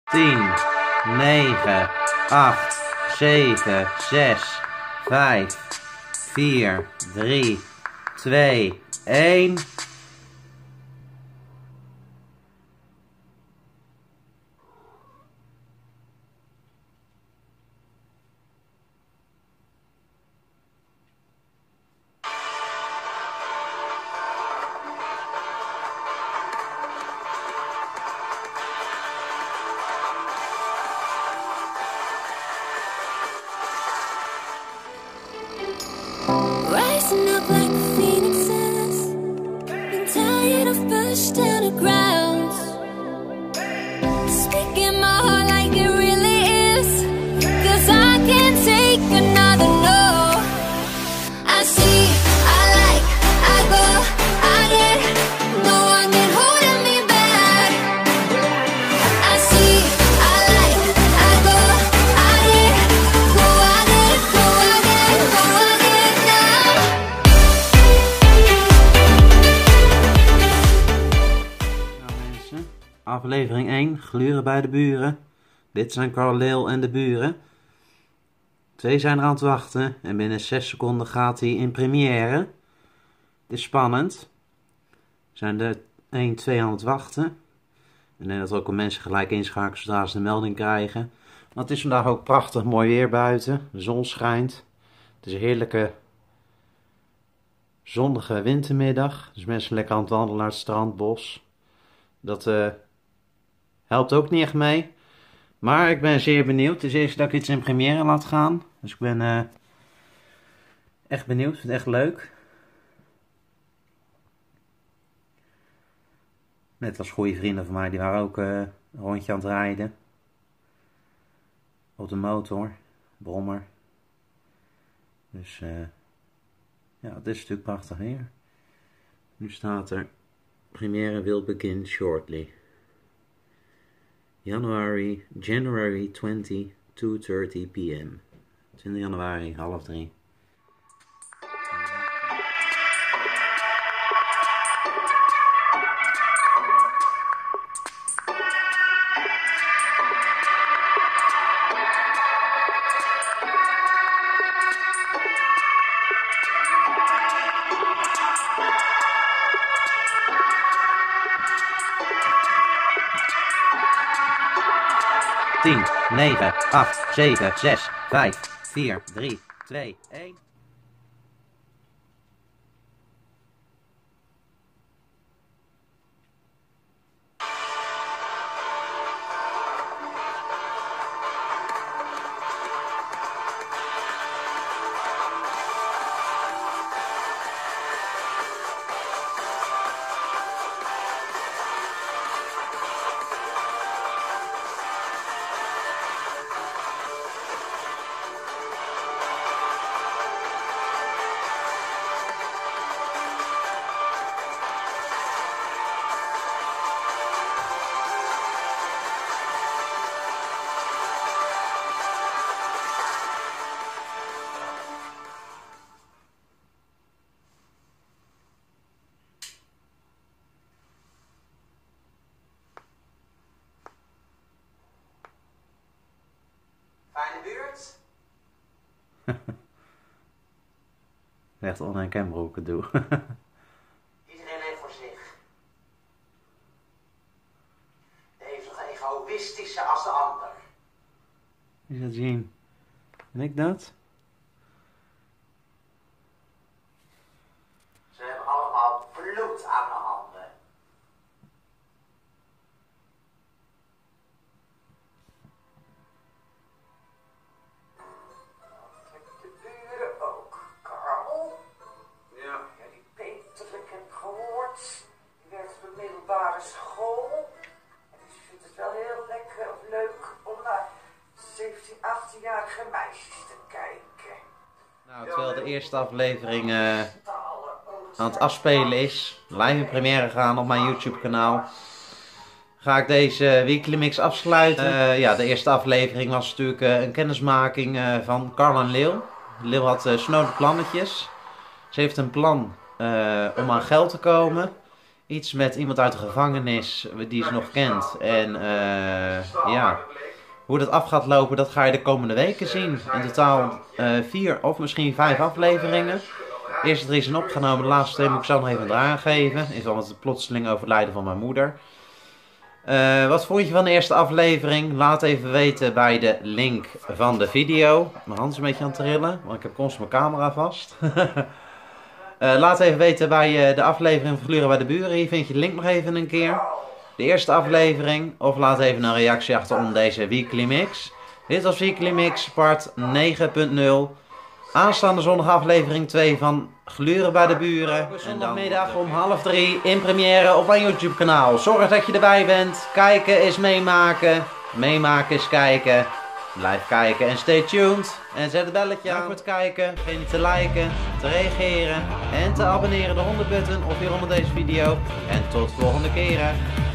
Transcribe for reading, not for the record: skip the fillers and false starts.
10, 9, 8, 7, 6, 5, 4, 3, 2, 1. Rising up like phoenixes, been tired of pushed down the ground. Speaking my heart like it really is, 'cause I can't take another no. I see, I like, I go, I get, no one can hold me back. I see, I like, I go, I get, go, I get, go, I get, go, I get now. Nou mensen, aflevering 1, gluren bij de buren. Dit zijn Carl Leeuw en de buren. 2 zijn er aan het wachten en binnen 6 seconden gaat hij in première. Het is spannend. Er zijn er 1, 2 aan het wachten. En ik denk dat er ook al mensen gelijk inschakelen zodra ze de melding krijgen. Want het is vandaag ook prachtig mooi weer buiten. De zon schijnt. Het is een heerlijke zonnige wintermiddag. Dus mensen lekker aan het wandelen naar het strand, bos. Dat helpt ook niet echt mee. Maar ik ben zeer benieuwd. Het is eerst dat ik iets in première laat gaan. Dus ik ben echt benieuwd. Ik vind het echt leuk. Net als goede vrienden van mij. Die waren ook een rondje aan het rijden. Op de motor. Brommer. Dus ja, het is natuurlijk prachtig weer. Nu staat er: première will begin shortly. January 20, 2:30 p.m. 20 januari, 2:30. Tien, 9, 8, 7, 6, 5, 4, 3, 2, 1. Fijne buurt? Echt onherkenbaar doe. Iedereen leeft voor zich. De een is nog egoïstischer als de ander. Is dat zien? Ben ik dat? Ze hebben allemaal bloed aan de handen. De buren ook, Carl. Ja. Ja, die Peter, ik heb gehoord. Die werkt op een middelbare school. En dus vindt het wel heel lekker of leuk om naar 17, 18-jarige meisjes te kijken. Nou, terwijl de eerste aflevering aan het afspelen is, live in première gaan op mijn YouTube kanaal, ga ik deze Weekly Mix afsluiten. Ja, de eerste aflevering was natuurlijk een kennismaking van Carl en Leeuw. Leeuw had snode plannetjes. Ze heeft een plan om aan geld te komen. Iets met iemand uit de gevangenis die ze nog kent. En ja, hoe dat af gaat lopen, dat ga je de komende weken zien. In totaal 4 of misschien 5 afleveringen. De eerste 3 zijn opgenomen, de laatste 2 moet ik zo nog even aangeven. In verband met het plotseling overlijden van mijn moeder. Wat vond je van de eerste aflevering? Laat even weten bij de link van de video. Mijn hand is een beetje aan het trillen, want ik heb constant mijn camera vast. Laat even weten bij de aflevering van Gluren bij de Buren. Hier vind je de link nog even een keer. De eerste aflevering. Of laat even een reactie achter onder deze Weekly Mix. Dit was Weekly Mix part 9.0. Aanstaande zondag aflevering 2 van Gluren bij de Buren. Zondagmiddag om 2:30 in première op mijn YouTube kanaal. Zorg dat je erbij bent. Kijken is meemaken. Meemaken is kijken. Blijf kijken en stay tuned. En zet het belletje aan. Dank voor het kijken. Vergeet niet te liken, te reageren en te abonneren. De 100 button of hieronder deze video. En tot de volgende keer.